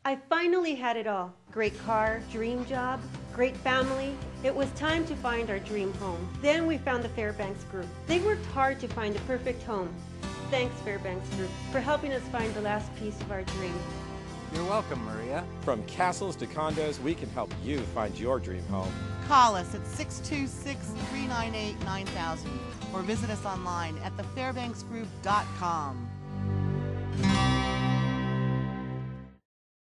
I finally had it all. Great car, dream job, great family. It was time to find our dream home. Then we found the Fairbanks Group. They worked hard to find the perfect home. Thanks, Fairbanks Group, for helping us find the last piece of our dream. You're welcome, Maria. From castles to condos, we can help you find your dream home. Call us at 626-398-9000 or visit us online at thefairbanksgroup.com.